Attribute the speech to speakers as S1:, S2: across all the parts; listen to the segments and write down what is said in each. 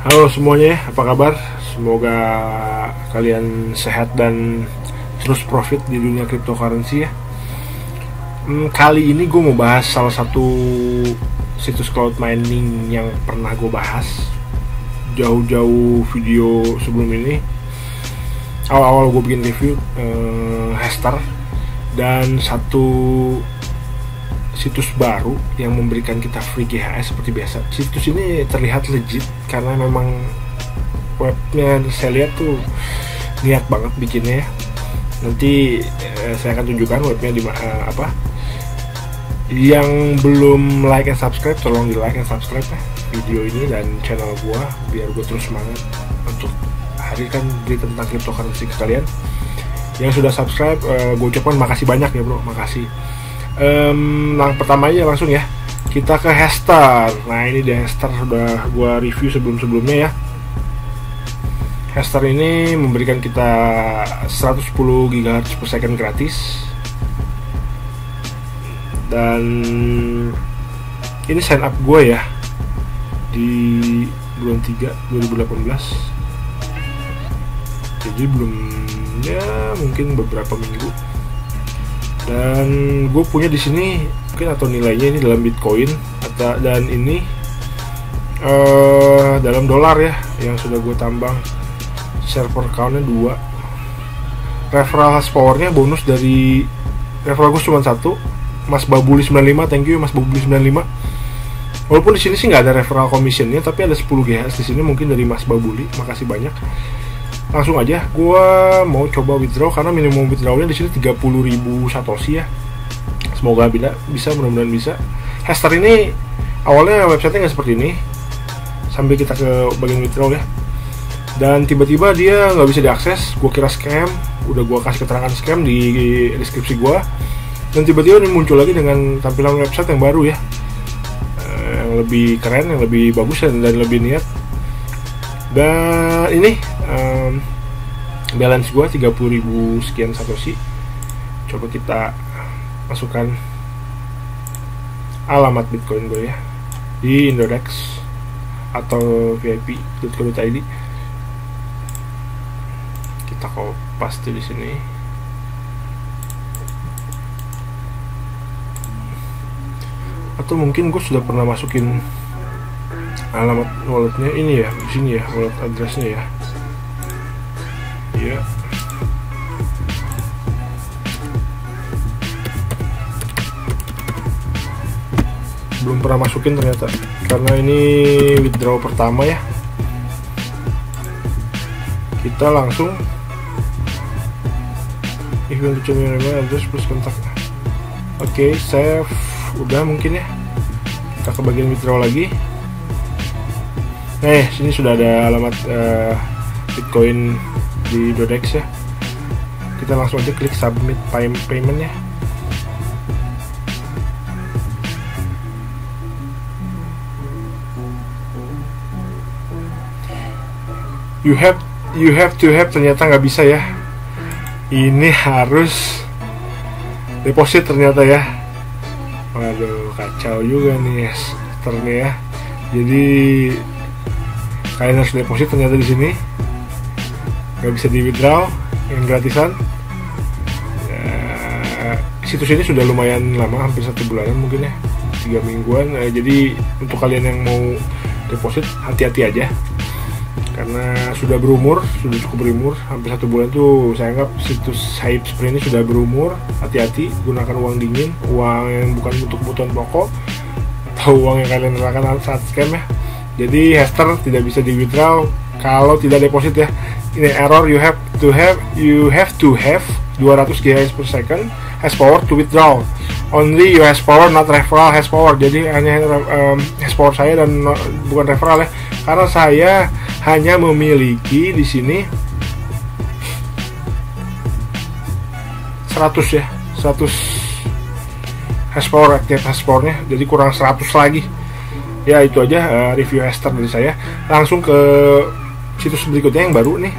S1: Halo semuanya, apa kabar? Semoga kalian sehat dan terus profit di dunia cryptocurrency ya. Kali ini gue mau bahas salah satu situs cloud mining yang pernah gue bahas jauh-jauh video sebelum ini. Awal-awal gue bikin review Hester, dan satu situs baru yang memberikan kita free GHS seperti biasa. Situs ini terlihat legit karena memang webnya saya lihat tuh niat banget bikinnya ya. Nanti saya akan tunjukkan webnya di apa. Yang belum like and subscribe, tolong di like and subscribe ya video ini dan channel gua biar gua terus semangat untuk hadirkan berita tentang cryptocurrency ke kalian. Yang sudah subscribe, gue ucapkan makasih banyak ya bro, makasih. Pertama aja langsung ya, kita ke Hester. Nah ini di Hester sudah gua review sebelumnya ya. Hester ini memberikan kita 110 GHz per second gratis, dan ini sign up gue ya di bulan 3 2018, jadi belum ya mungkin beberapa minggu. Dan gue punya di sini mungkin atau nilainya ini dalam Bitcoin dan ini dalam dolar ya yang sudah gue tambang. Server accountnya 2. Referral hash powernya bonus dari referral gue cuma 1, Mas Babuli 95. Thank you Mas Babuli 95. Walaupun di sini sih nggak ada referral commissionnya, tapi ada 10 GHz di sini mungkin dari Mas Babuli. Makasih banyak. Langsung aja gue mau coba withdraw karena minimum withdrawnya di sini 30.000 satoshi ya. Semoga bisa, mudah-mudahan bisa. Hester ini awalnya websitenya nggak seperti ini. Sambil kita ke bagian withdraw ya, dan tiba-tiba dia nggak bisa diakses. Gue kira scam, udah gue kasih keterangan scam di deskripsi gue, dan tiba-tiba ini muncul lagi dengan tampilan website yang baru ya, yang lebih keren, yang lebih bagus dan lebih niat. Dan ini balance gue 30.000 sekian satoshi. Coba kita masukkan alamat Bitcoin gue ya di Indodex atau vip.co.id. Kita paste di sini. Atau mungkin gue sudah pernah masukin alamat walletnya ini ya, di sini ya, wallet addressnya ya. Iya. Belum pernah masukin ternyata, karena ini withdraw pertama ya. Kita langsung event address plus kontak. Oke, save. Udah mungkin ya. Kita ke bagian withdraw lagi. Sini sudah ada alamat Bitcoin di Dodex ya. Kita langsung aja klik submit payment ya. You have to have ternyata nggak bisa ya. Ini harus deposit ternyata ya. Waduh, kacau juga nih sternya ya. Jadi kalian harus deposit ternyata di sini. Nggak bisa di withdraw yang gratisan. Situs ini sudah lumayan lama, hampir 1 bulanan mungkin ya, 3 mingguan. Jadi untuk kalian yang mau deposit hati-hati aja, karena sudah cukup berumur, hampir 1 bulan tuh. Saya anggap situs hype seperti ini sudah berumur. Hati-hati, gunakan uang dingin, uang yang bukan untuk kebutuhan pokok atau uang yang kalian gunakan saat scam ya. Jadi Hester tidak bisa di withdraw kalau tidak deposit ya. Ini error, you have to have 200 GHz per second hash power to withdraw. Only your hash power, not referral hash power. Jadi hanya hash power saya dan bukan referral ya. Karena saya hanya memiliki di sini 100 ya, 100 hash power, active hash powernya. Jadi kurang 100 lagi. Ya itu aja review Hester dari saya. Langsung ke situs berikutnya yang baru nih,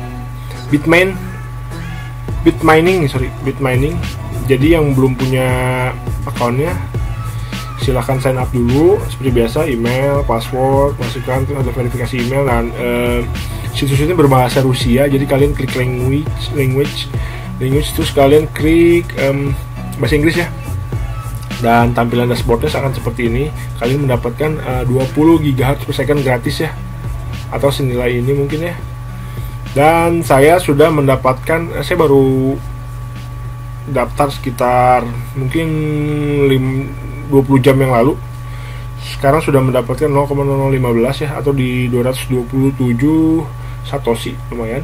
S1: Bitmining. Jadi yang belum punya akunnya silahkan sign up dulu seperti biasa, email, password, masukkan, terus ada verifikasi email. Dan situs ini berbahasa Rusia, jadi kalian klik language terus kalian klik bahasa Inggris ya. Dan tampilan dashboardnya akan seperti ini. Kalian mendapatkan 20 GHz per second gratis ya, atau senilai ini mungkin ya. Dan saya sudah mendapatkan, saya baru daftar sekitar mungkin 20 jam yang lalu. Sekarang sudah mendapatkan 0,0015 ya, atau di 227 satoshi, lumayan.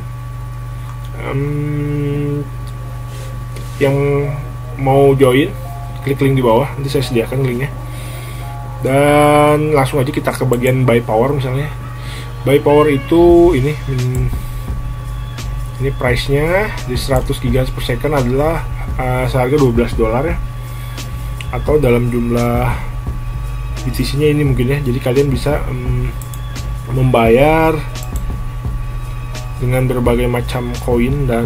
S1: Yang mau join, klik link di bawah, nanti saya sediakan linknya. Dan langsung aja kita ke bagian buy power misalnya. Buy power itu ini price nya di 100 GHz per second adalah seharga $12 ya, atau dalam jumlah BTC nya ini mungkin ya. Jadi kalian bisa membayar dengan berbagai macam koin dan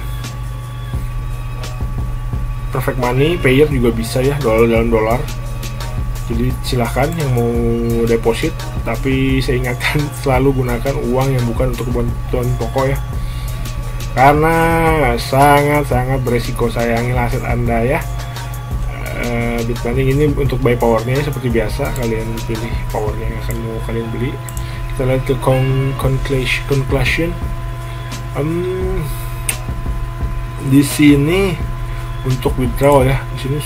S1: perfect money, payer juga bisa ya, dalam dolar. Jadi silahkan yang mau deposit, tapi saya ingatkan selalu gunakan uang yang bukan untuk kebutuhan pokok ya, karena sangat beresiko, sayangilah aset Anda ya. Bitmaning ini untuk buy powernya seperti biasa, kalian pilih powernya yang akan mau kalian beli. Kita lihat ke conclusion. Di sini untuk withdraw ya, di sini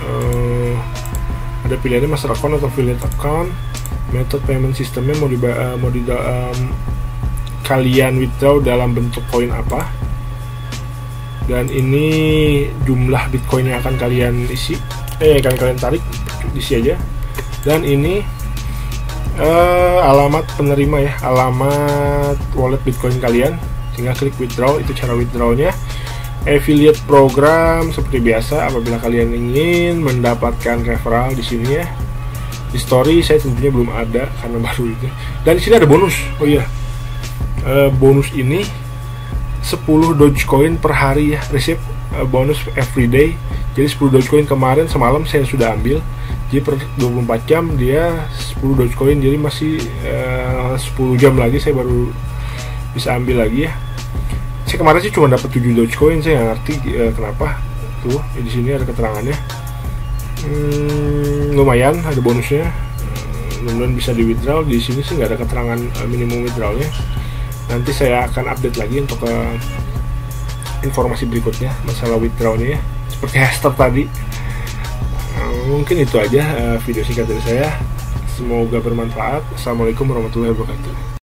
S1: ada pilihannya master account atau affiliate account. Method payment sistemnya mau kalian withdraw dalam bentuk koin apa, dan ini jumlah bitcoin yang akan kalian kalian tarik, isi aja. Dan ini alamat penerima ya, alamat wallet bitcoin kalian, tinggal klik withdraw. Itu cara withdrawnya. Affiliate program seperti biasa, apabila kalian ingin mendapatkan referral di sini ya. Di story saya tentunya belum ada karena baru itu. Dan di sini ada bonus. Oh iya, bonus ini 10 Dogecoin per hari ya, receive bonus every day. Jadi 10 Dogecoin kemarin semalam saya sudah ambil. Jadi per 24 jam dia 10 Dogecoin, jadi masih 10 jam lagi saya baru bisa ambil lagi ya. Saya kemarin sih cuma dapat 7 Dogecoin, saya nggak ngerti kenapa. Tuh di sini ada keterangannya. Lumayan ada bonusnya, mudah-mudahan bisa di withdraw. Di sini sih nggak ada keterangan minimum withdrawnya. Nanti saya akan update lagi untuk informasi berikutnya masalah withdrawnya ya, seperti Hester tadi. Mungkin itu aja video singkat dari saya, semoga bermanfaat. Assalamualaikum warahmatullahi wabarakatuh.